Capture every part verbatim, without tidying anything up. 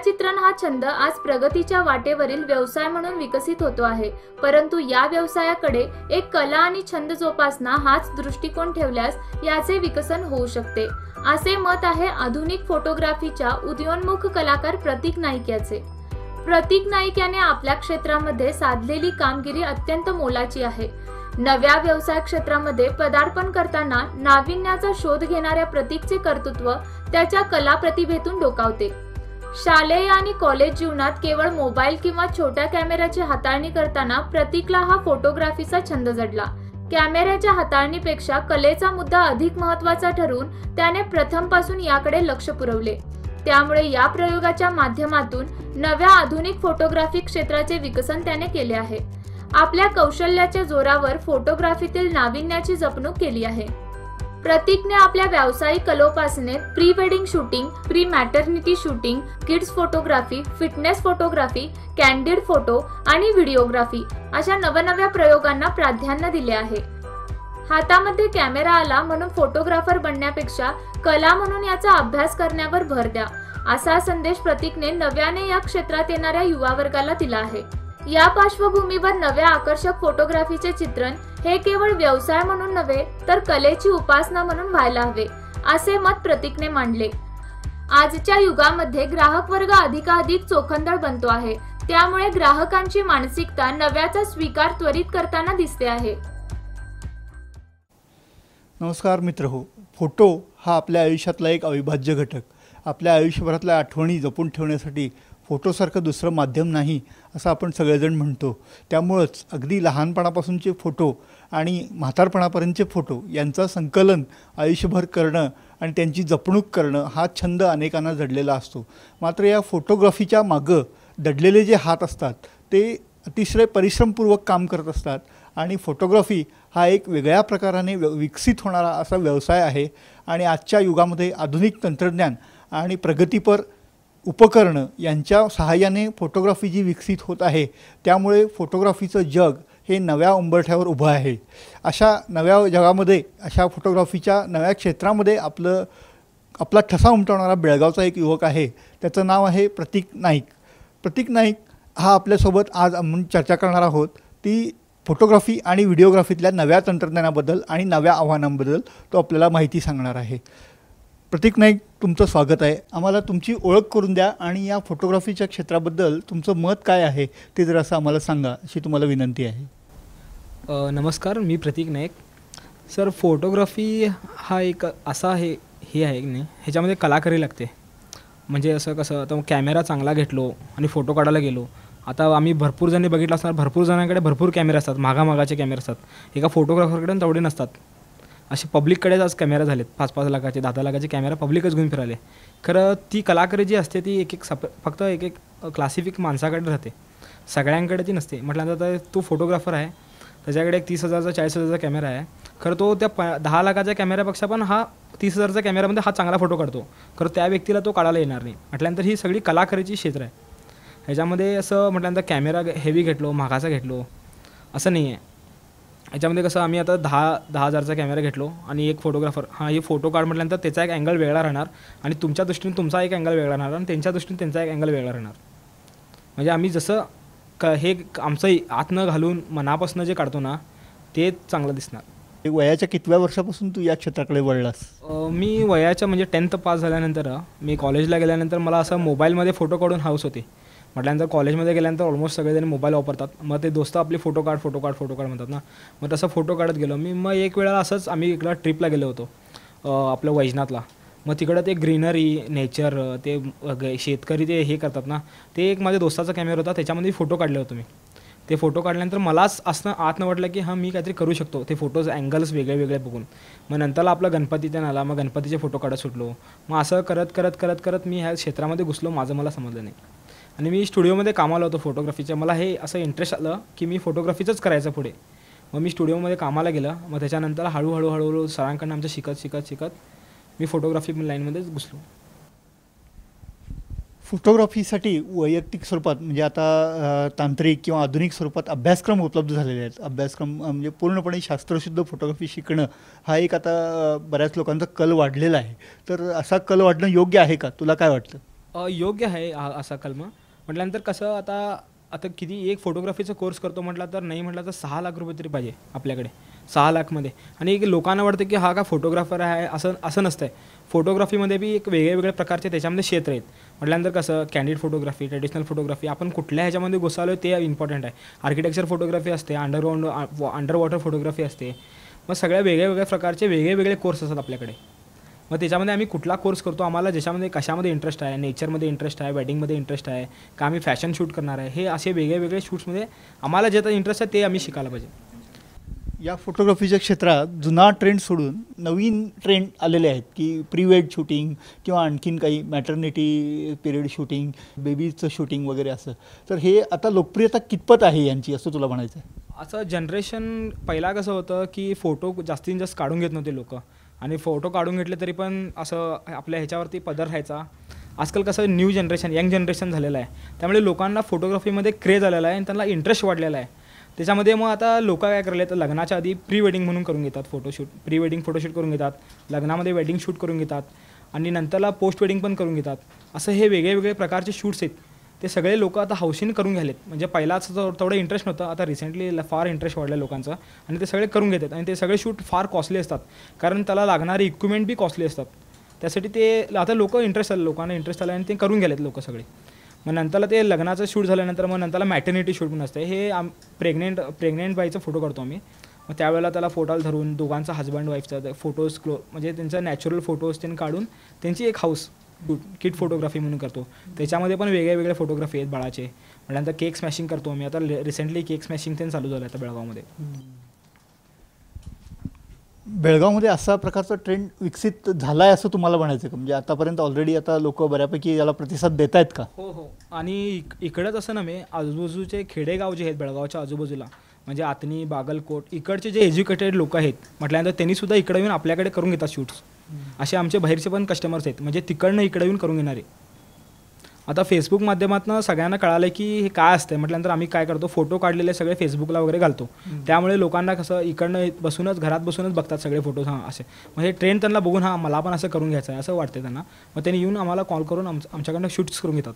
छायाचित्रण हा छंद आज प्रगतीच्या वाटेवरील व्यवसाय म्हणून विकसित होतो आहे, परंतु या व्यवसायाकडे एक कला आणि छंद जोपासना हाच दृष्टिकोन ठेवल्यास याचे विकसन होऊ शकते, असे मत आहे आधुनिक फोटोग्राफीच्या उदयोन्मुख कलाकार प्रतीक नाईक याचे। प्रतीक नाईक याने आपल्या क्षेत्रामध्ये साधलेली कामगिरी अत्यंत मोलाची आहे। नव्या व्यवसाय क्षेत्रामध्ये पदार्पण करताना नाविन्याचा शोध घेणाऱ्या प्रतीकचे कर्तृत्व त्याच्या कला प्रतिभेतून डोकावते। शालेय आणि कॉलेज जीवनात केवळ मोबाईल किंवा छोट्या कॅमेऱ्याची हाताळणी करताना प्रतीकला हा फोटोग्राफीचा छंद जडला। कॅमेऱ्याच्या हाताळणीपेक्षा कलेचा मुद्दा अधिक महत्त्वाचा ठरवून त्याने प्रथमपासून याकडे लक्ष पुरवले। त्यामुळे या प्रयोगाच्या माध्यमातून नव्या आधुनिक फोटोग्राफी क्षेत्राचे विकसन त्याने केले आहे। आपल्या कौशल्याच्या जोरावर फोटोग्राफीतील नाविन्याची जपणूक केली आहे। प्रतीकने आपल्या व्यावसायिक कलोपासनेत pre wedding shooting, pre maternity shooting, kids photography, fitness photography, candid photo आणि व्हिडिओग्राफी अशा नवनव्या प्रयोगांना प्राधान्य दिले आहे। हातामध्ये कॅमेरा आला म्हणून फोटोग्राफर बनण्यापेक्षा कला म्हणून याचा अभ्यास करण्यावर भर द्या, असा संदेश प्रतीकने नव्याने या क्षेत्रात येणाऱ्या युवा वर्गाला दिला आहे। या पार्श्वभूमीवर नव्या आकर्षक फोटोग्राफीचे चित्रण हे केवळ व्यवसाय म्हणून नव्हे तर कलेची उपासना म्हणून व्हायला हवे, असे मत प्रतीकने मांडले। आजच्या युगामध्ये ग्राहक वर्ग अधिकाधिक चोखंदळ बनतो आहे, त्यामुळे ग्राहकांची मानसिकता नव्याचा स्वीकार त्वरित करताना दिसते आहे। नमस्कार मित्रहो, फोटो हा आपल्या आयुष्यातला एक अविभाज्य घटक। आपल्या आयुष्यभरातल्या आठवणी जपून ठेवण्यासाठी फोटोसारखं दुसरं माध्यम नाही असं आपण सगळेजण म्हणतो। त्यामुळेच अगदी लहानपणापासूनचे फोटो आणि म्हातारपणापर्यंतचे फोटो यांचं संकलन आयुष्यभर करणं आणि त्यांची जपणूक करणं हा छंद अनेकांना जडलेला असतो। मात्र या फोटोग्राफीच्या मागं दडलेले जे हात असतात ते अतिशय परिश्रमपूर्वक काम करत असतात आणि फोटोग्राफी हा एक वेगळ्या प्रकाराने विकसित होणारा असा व्यवसाय आहे। आणि आजच्या युगामध्ये आधुनिक तंत्रज्ञान आणि प्रगतीपर उपकरणं यांच्या सहाय्याने फोटोग्राफी जी विकसित होत आहे, त्यामुळे फोटोग्राफीचं जग हे नव्या उंबरठ्यावर उभं आहे। अशा नव्या जगामध्ये, अशा फोटोग्राफीच्या नव्या क्षेत्रामध्ये आपलं आपला ठसा उमटवणारा बेळगावचा एक युवक आहे। त्याचं नाव आहे प्रतीक नाईक। प्रतीक नाईक हा आपल्यासोबत आज आपण चर्चा करणार आहोत ती फोटोग्राफी आणि व्हिडिओग्राफीतल्या नव्या तंत्रज्ञानाबद्दल आणि नव्या आव्हानांबद्दल तो आपल्याला माहिती सांगणार आहे। प्रतीक नाईक, तुमचं स्वागत आहे। आम्हाला तुमची ओळख करून द्या आणि या फोटोग्राफीच्या क्षेत्राबद्दल तुमचं मत काय आहे ते जर असं आम्हाला सांगा, अशी तुम्हाला विनंती आहे। नमस्कार, मी प्रतीक नाईक। सर, फोटोग्राफी हा एक असा आहे हे आहे की नाही, ह्याच्यामध्ये कलाकारी लागते। म्हणजे असं कसं, आता कॅमेरा चांगला घेतलो आणि फोटो काढायला गेलो। आता आम्ही भरपूर जणी बघितलं असणार, भरपूर जणांकडे भरपूर कॅमेरे असतात, मागामागाचे कॅमेरे असतात। एका फोटोग्राफरकडे तेवढे नसतात। असे पब्लिककडेच आज कॅमेरा झालेत, पाच पाच लाखाचे दहा दहा लाखाचे कॅमेरा पब्लिकच घेऊन फिराले। खरं ती कलाकारी जी असते ती एक एक सप फक्त एक एक क्लासिफिक माणसाकडे राहते, सगळ्यांकडे ती नसते। म्हटल्यानंतर तो फोटोग्राफर आहे, त्याच्याकडे एक तीस हजारचा चाळीस हजारचा कॅमेरा आहे। खरं तो त्या प दहा लाखाच्या कॅमेऱ्यापेक्षा पण हा तीस हजारचा कॅमेऱ्यामध्ये हा चांगला फोटो काढतो। खरं त्या व्यक्तीला तो काढायला येणार नाही। म्हटल्यानंतर ही सगळी कलाकारीची क्षेत्र आहे। ह्याच्यामध्ये असं म्हटल्यानंतर कॅमेरा हेवी घेतलो, महागाचा घेतलो असं नाही आहे। याच्यामध्ये कसं, आम्ही आता दहा दहा हजारचा कॅमेरा घेतलो आणि एक फोटोग्राफर हा हे फोटो काढ म्हटल्यानंतर त्याचा एक अँगल वेगळा राहणार आणि तुमच्या दृष्टीने तुमचा एक अँगल वेगळा राहणार आणि त्यांच्या दृष्टीने त्यांचा एक अँगल वेगळा राहणार। म्हणजे आम्ही जसं क हे आमचं आत न घालून मनापासून जे काढतो ना, ते चांगलं दिसणार। वयाच्या कितव्या वर्षापासून तू या क्षेत्राकडे वळलास? मी वयाच्या म्हणजे टेन्थ पास झाल्यानंतर मी कॉलेजला गेल्यानंतर मला असं मोबाईलमध्ये फोटो काढून हाऊस होते। म्हटल्यानंतर कॉलेजमध्ये गेल्यानंतर ऑलमोस्ट सगळेजण मोबाईल वापरतात, मग ते दोस्त आपले फोटो काढ फोटो काढ फोटो काढ म्हणतात ना, मग तसं फोटो काढत गेलो मी। मग एक वेळा असंच आम्ही इकडं ट्रिपला गेलो होतो आपलं वैजनाथला। मग तिकडं ते ग्रीनरी, नेचर, ते शेतकरी ते हे करतात ना, ते एक माझ्या दोस्ताचा कॅमेरा होता, त्याच्यामध्ये फोटो काढले होते मी। ते फोटो काढल्यानंतर मलाच असं आतनं वाटलं की हां मी काहीतरी करू शकतो, ते फोटोज अँगल्स वेगळे वेगळे बघून। मग नंतरला आपला गणपतीचा आला, मग गणपतीचे फोटो काढत सुटलो। मग असं करत करत करत करत मी ह्या क्षेत्रामध्ये घुसलो, माझं मला समजलं नाही। आणि मी स्टुडिओमध्ये कामाला होतो फोटोग्राफीच्या। मला हे असं इंटरेस्ट आलं की मी फोटोग्राफीचंच करायचं पुढे। मग मी स्टुडिओमध्ये कामाला गेलं। मग त्याच्यानंतर हळूहळू हळूहळू सरांकडनं आमचं शिकत शिकत शिकत मी फोटोग्राफी लाईनमध्येच घुसलो। फोटोग्राफीसाठी वैयक्तिक स्वरूपात म्हणजे आता तांत्रिक किंवा आधुनिक स्वरूपात अभ्यासक्रम उपलब्ध झालेले आहेत। अभ्यासक्रम म्हणजे पूर्णपणे शास्त्रशुद्ध फोटोग्राफी शिकणं हा एक आता बऱ्याच लोकांचा कल वाढलेला आहे। तर असा कल वाढणं योग्य आहे का, तुला काय वाटतं? अ, योग्य आहे हा असा कलम. म्हटल्यानंतर कसं आता आता किती एक फोटोग्राफीचा कोर्स करतो म्हटला तर नाही म्हटलं तर सहा लाख रुपये तरी पाहिजे आपल्याकडे, सहा लाखमध्ये. आणि एक लोकांना वाटतं की हा का फोटोग्राफर आहे, असं असं नसतं आहे. फोटोग्राफीमध्ये बी एक वेगळे वेगळे प्रकारचे त्याच्यामध्ये क्षेत्र आहेत. म्हटल्यानंतर कसं कॅन्डिड फोटोग्राफी, ट्रेडिशनल फोटोग्राफी, आपण कुठल्या ह्याच्यामध्ये घुसालो ते इम्पॉर्टंट आहे. आर्किटेक्चर फोटोग्राफी असते, अंडरग्राऊंड अंडर वॉटर फोटोग्राफी असते. मग सगळ्या वेगळ्या वेगळ्या प्रकारचे वेगळे वेगळे कोर्स असतात आपल्याकडे. मग त्याच्यामध्ये आम्ही कुठला कोर्स करतो, आम्हाला ज्याच्यामध्ये कशामध्ये इंटरेस्ट आहे, नेचरमध्ये इंटरेस्ट आहे, वेडिंगमध्ये इंटरेस्ट आहे का, आम्ही फॅशन शूट करणार आहे, हे असे वेगळे वेगळे शूट्समध्ये आम्हाला ज्याचा इंटरेस्ट आहे ते आम्ही शिकायला पाहिजे. या फोटोग्राफीच्या क्षेत्रात जुना ट्रेंड सोडून नवीन ट्रेंड आलेले आहेत की प्री वेड शूटिंग किंवा आणखीन काही मॅटर्निटी पिरियड शूटिंग, बेबीचं शूटिंग वगैरे असं. तर हे आता लोकप्रियता कितपत आहे यांची, असं तुला म्हणायचं आहे? असं जनरेशन पहिला कसं होतं की फोटो जास्तीत जास्त काढून घेत नव्हते लोक, आणि फोटो काढून घेतले तरी पण असं आपल्या ह्याच्यावरती पदर राहायचा. आजकाल कसं न्यू जनरेशन, यंग जनरेशन झालेलं आहे, त्यामुळे लोकांना फोटोग्राफीमध्ये क्रेज आलेला आहे आणि त्यांना इंटरेस्ट वाढलेला आहे त्याच्यामध्ये. मग आता लोक काय करले तर लग्नाच्या आधी प्री वेडिंग म्हणून करून घेतात फोटोशूट, प्री वेडिंग फोटोशूट करून घेतात, लग्नामध्ये वेडिंग शूट करून घेतात आणि नंतरला पोस्ट वेडिंग पण करून घेतात. असं हे वेगळे वेगळे प्रकारचे शूट्स आहेत ते सगळे लोक आता हौशीने करून घ्यालेत. म्हणजे पहिलाच तेवढं इंटरेस्ट नव्हतं, आता रिसेंटली फार इंटरेस्ट वाढला लोकांचा आणि ते सगळे करून घेतात. आणि ते सगळे शूट फार कॉस्टली असतात, कारण त्याला लागणारे इक्विपमेंट बी कॉस्टली असतात. त्यासाठी ते आता लोक इंटरेस्ट आले, लोकांना इंटरेस्ट आला आणि ते करून गेलेत लोक सगळे. मग नंतरला ते लग्नाचं शूट झाल्यानंतर मग नंतरला मॅटर्निटी शूट पण असते. हे आम प्रेग्नेंट प्रेग्नेंट बाईचं फोटो काढतो आम्ही. मग त्यावेळेला त्याला फोटोला धरून दोघांचा हजबंड वाईफचा फोटोज क्लो म्हणजे त्यांचा नॅचरल फोटोज त्यांनी काढून त्यांची एक हाऊस किट फोटोग्राफी म्हणून करतो. त्याच्यामध्ये पण वेगळे वेगळे फोटोग्राफी आहेत बाळाचे. म्हटल्यानंतर केक स्मॅशिंग करतो आम्ही. आता रिसेंटली केक स्मॅशिंग त्यांनी चालू झालं आता बेळगावमध्ये. बेळगावमध्ये असा प्रकारचा ट्रेंड विकसित झाला आहे असं तुम्हाला म्हणायचं का? म्हणजे आतापर्यंत ऑलरेडी आता लोक बऱ्यापैकी याला प्रतिसाद देत आहेत का? हो हो. आणि इक इकडंच असं नव्हे, आजूबाजूचे खेडेगाव जे आहेत बेळगावच्या आजूबाजूला, म्हणजे आतनी, बागलकोट, इकडचे जे एज्युकेटेड लोक आहेत म्हटल्यानंतर त्यांनीसुद्धा इकडे येऊन आपल्याकडे करून घेतात शूट्स. असे आमचे बाहेरचे पण कस्टमर्स आहेत, म्हणजे तिकडनं इकडे येऊन करून घेणारे. आता फेसबुक माध्यमातून सगळ्यांना कळालं की हे काय असतं. म्हटल्यानंतर आम्ही काय करतो, फोटो काढलेले सगळे फेसबुकला वगैरे घालतो. त्यामुळे लोकांना कसं इकडनं बसूनच घरात बसूनच बघतात सगळे फोटोज. हां असे मग हे ट्रेंड त्यांना बघून हां मला पण असं करून घ्यायचं आहे असं वाटतं त्यांना. मग त्यांनी येऊन आम्हाला कॉल करून आम आमच्याकडनं शूट्स करून घेतात.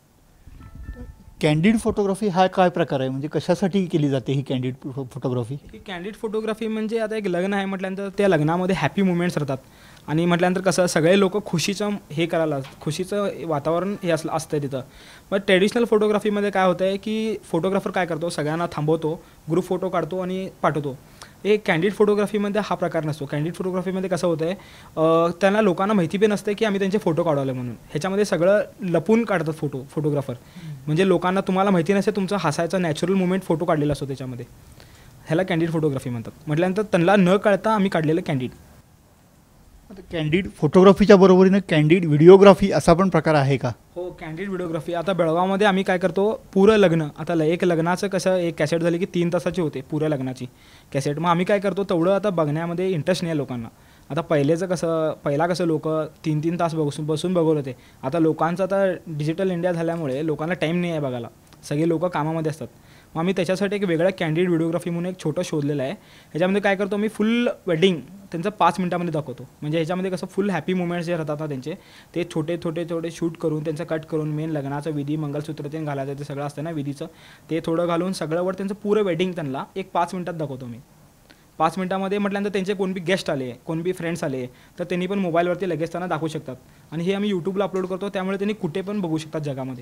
कॅन्डिड फोटोग्राफी हा काय प्रकार आहे, म्हणजे कशासाठी केली जाते ही कॅन्डिड फोटोग्राफी? ही कॅन्डिड फोटोग्राफी म्हणजे आता एक लग्न आहे म्हटल्यानंतर त्या लग्नामध्ये हॅपी मुमेंट्स राहतात. आणि म्हटल्यानंतर कसं सगळे लोक खुशीचं हे करायला, खुशीचं वातावरण हे असलं असतं तिथं. मग ट्रेडिशनल फोटोग्राफीमध्ये काय होतं आहे की फोटोग्राफर काय करतो, सगळ्यांना थांबवतो, ग्रुप फोटो काढतो आणि पाठवतो. एक कॅन्डिड फोटोग्राफीमध्ये हा प्रकार नसतो. कॅन्डिड फोटोग्राफीमध्ये कसं होतं आहे, त्यांना लोकांना माहिती पण नसते की आम्ही त्यांचे फोटो काढवले म्हणून. ह्याच्यामध्ये सगळं लपून काढतात फोटो फोटोग्राफर. म्हणजे लोकांना तुम्हाला माहिती नसते तुमचा हसायचा नॅचरल मुवमेंट फोटो काढलेला असतो त्याच्यामध्ये. ह्याला कॅन्डिड फोटोग्राफी म्हणतात. म्हटल्यानंतर त्यांना न कळता आम्ही काढलेलं कॅन्डिड. आता कॅन्डिड फोटोग्राफीच्या बरोबरीनं कॅन्डिड व्हिडिओग्राफी असा पण प्रकार आहे का? हो, कॅन्डिड व्हिडिओग्राफी. आता बेळगावमध्ये आम्ही काय करतो, पुरं लग्न, आता एक लग्नाचं कसं एक कॅसेट झाली की तीन तासाची होते पुऱ्या लग्नाची कॅसेट. मग आम्ही काय करतो, तेवढं आता बघण्यामध्ये इंटरेस्ट नाही आहे लोकांना. आता पहिलेचं कसं, पहिला कसं लोक तीन तीन तास बसून बसून बघत होते. आता लोकांचं आता डिजिटल इंडिया झाल्यामुळे लोकांना टाईम नाही आहे बघायला, सगळे लोक कामामध्ये असतात. मग आम्ही त्याच्यासाठी एक वेगळा कॅन्डिड व्हिडिओग्राफी म्हणून एक छोटं शोधलेलं आहे. ह्याच्यामध्ये काय करतो मी, फुल वेडिंग त्यांचं पाच मिनटामध्ये दाखवतो. म्हणजे ह्याच्यामध्ये कसं फुल हॅपी मुमेंट्स जे राहतात ना त्यांचे, ते छोटे छोटे छोटे शूट करून त्यांचं कट करून मेन लग्नाचं विधी, मंगलसूत्र ते घालायचं ते सगळं असतं ना विधीचं, ते थोडं घालून सगळंवर त्यांचं पुरं वेडिंग त्यांना एक पाच मिनटात दाखवतो मी. पाच मिनटामध्ये म्हटल्यानंतर त्यांचे कोण बी गेस्ट आले, कोण बी फ्रेंड्स आले तर त्यांनी पण मोबाईलवरती लगेच त्यांना दाखवू शकतात. आणि हे आम्ही यूट्यूबला अपलोड करतो, त्यामुळे त्यांनी कुठे पण बघू शकतात जगामध्ये.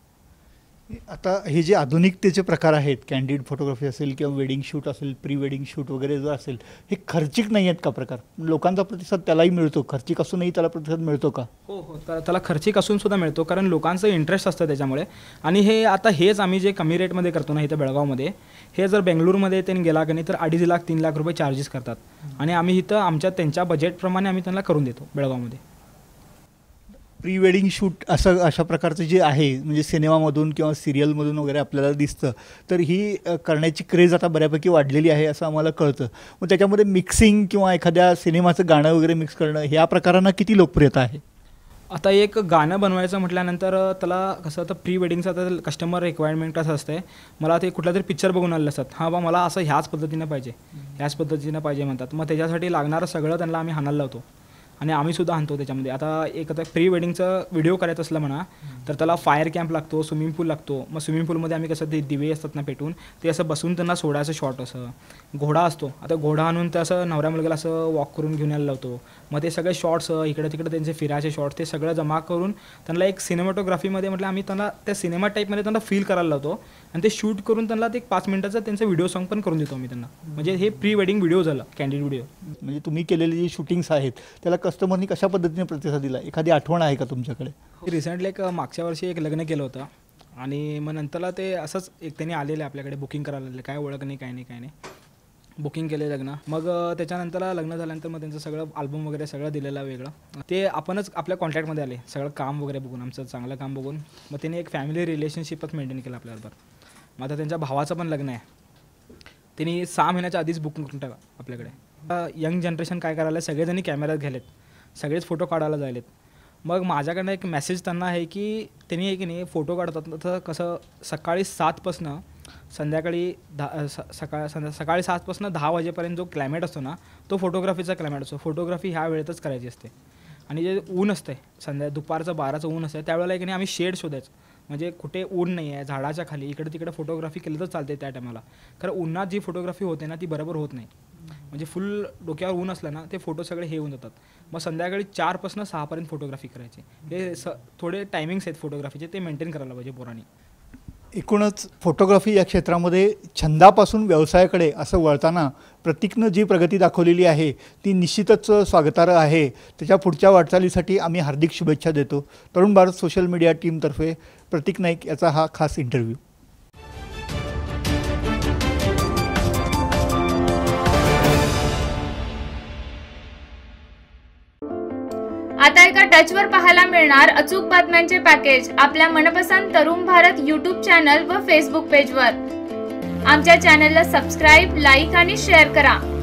आता हे जे आधुनिकतेचे प्रकार आहेत, कॅन्डिड फोटोग्राफी असेल किंवा वेडिंग शूट असेल, प्री वेडिंग शूट वगैरे जो असेल, हे खर्चिक नाही आहेत का प्रकार? लोकांचा प्रतिसाद त्यालाही मिळतो, खर्चिक असूनही त्याला प्रतिसाद मिळतो का? हो हो, तर त्याला खर्चिक असून सुद्धा मिळतो, कारण लोकांचं इंटरेस्ट असतं त्याच्यामुळे. आणि हे आता हेच आम्ही जे कमी रेटमध्ये करतो ना इथं बेळगावमध्ये, हे जर बेंगळूरमध्ये त्यांनी गेला की नाही तर अडीच लाख तीन लाख रुपये चार्जेस करतात. आणि आम्ही इथं आमच्या त्यांच्या बजेटप्रमाणे आम्ही त्यांना करून देतो बेळगावमध्ये. प्री वेडिंग शूट असं अशा प्रकारचं जे आहे, म्हणजे सिनेमामधून किंवा सिरियलमधून वगैरे आपल्याला दिसतं, तर ही करण्याची क्रेज आता बऱ्यापैकी वाढलेली आहे असं आम्हाला कळतं. मग त्याच्यामध्ये मिक्सिंग किंवा एखाद्या सिनेमाचं गाणं वगैरे मिक्स करणं, ह्या प्रकारांना किती लोकप्रियता आहे? आता एक गाणं बनवायचं म्हटल्यानंतर त्याला कसं, तर प्री वेडिंगचं तर कस्टमर रिक्वायरमेंट कसं असतं, मला ते कुठला तरी पिक्चर बघून आलेलं असतात, हां बा मला असं ह्याच पद्धतीनं पाहिजे, ह्याच पद्धतीनं पाहिजे म्हणतात. मग त्याच्यासाठी लागणारं सगळं त्यांना आम्ही हाणायला लावतो. आणि आम्हीसुद्धा आणतो त्याच्यामध्ये. आता एक आता प्री वेडिंगचं व्हिडिओ करायचं असलं म्हणा तर त्याला फायर कॅम्प लागतो, स्विमिंग पूल लागतो. मग स्विमिंग पूलमध्ये आम्ही कसं ते दिवे असतात ना पेटून ते असं बसून त्यांना सोडायचं शॉट. असं घोडा असतो, आता घोडा आणून ते असं नवऱ्या मुलग्याला असं वॉक करून घेऊन यायला लावतो. मग ते सगळे शॉट्स इकडे तिकडे त्यांचे फिरायचे शॉट्स ते सगळं जमा करून त्यांना एक सिनेमॅटोग्राफीमध्ये म्हटलं आम्ही त्यांना त्या सिनेमा टाईपमध्ये त्यांना फील करायला लावतो आणि ते शूट करून त्यांना ते एक पाच मिनिटाचा त्यांचं व्हिडिओ सॉन्ग पण करून देतो आम्ही त्यांना. म्हणजे हे प्री वेडिंग व्हिडिओ झालं, कॅन्डिड व्हिडिओ. म्हणजे तुम्ही केलेले जे शूटिंग्स आहेत त्याला कस्टमरनी कशा पद्धतीने प्रतिसाद दिला, एखादी आठवण आहे का तुमच्याकडे? रिसेंटली एक मागच्या वर्षी एक लग्न केलं होतं आणि मग नंतरला ते असंच एक त्यांनी आलेले आपल्याकडे बुकिंग करायला आलेले, काय ओळख नाही काय नाही काय नाही बुकिंग केले लग्न. मग त्याच्यानंतरला लग्न झाल्यानंतर मग त्यांचं सगळं अल्बम वगैरे सगळं दिलेलं वेगळं. ते आपणच आपल्या कॉन्टॅक्टमध्ये आले सगळं काम वगैरे बघून, आमचं चांगलं काम बघून. मग त्यांनी एक फॅमिली रिलेशनशिपच मेंटेन केलं आपल्याबरोबर. मग आता त्यांच्या भावाचं पण लग्न आहे, त्यांनी सहा महिन्याच्या आधीच बुकिंग करून टाका आपल्याकडे. यंग जनरेशन काय करायला सगळेजणी कॅमेऱ्यात घ्यायलेत, सगळेच फोटो काढायला जायलेत. मग माझ्याकडनं एक मेसेज त्यांना आहे की त्यांनी आहे की नाही फोटो काढतात तर कसं सकाळी सातपासनं संध्याकाळी दहा स सकाळ संध्या सकाळी सातपासनं दहा वाजेपर्यंत जो क्लायमेट असतो ना तो फोटोग्राफीचा क्लायमेट असतो. फोटोग्राफी ह्या वेळेतच करायची असते. आणि जे ऊन असते संध्या दुपारचं बाराचं ऊन असतं त्यावेळेला की नाही आम्ही शेड शोधायचं. म्हणजे कुठे ऊन नाही आहे झाडाच्या खाली इकडे तिकडे फोटोग्राफी केलं तर चालते त्या टायमाला. कारण उन्हात जी फोटोग्राफी होते ना ती बरोबर होत नाही. म्हणजे फुल डोक्यावर ऊन असलं ना ते फोटो सगळे हे होऊन जातात. मग संध्याकाळी चारपासून सहापर्यंत फोटोग्राफी करायची. हे स थोडे टायमिंग्स आहेत फोटोग्राफीचे, ते मेंटेन करायला पाहिजे पोरांनी. एकूणच फोटोग्राफी या क्षेत्रामध्ये छंदापासून व्यवसायाकडे असं वळताना प्रतीकनं जी प्रगती दाखवलेली आहे ती निश्चितच स्वागतार्ह आहे. त्याच्या पुढच्या वाटचालीसाठी आम्ही हार्दिक शुभेच्छा देतो. तरुण भारत सोशल मीडिया टीमतर्फे प्रतीक नाईक याचा हा खास इंटरव्ह्यू. आता एका टचवर पाहायला मिळणार अचूक बातम्यांचे पॅकेज आपल्या मनपसंत तरुण भारत यूट्यूब चॅनल व फेसबुक पेजवर. आमच्या चॅनलला सबस्क्राईब, लाईक आणि शेअर करा.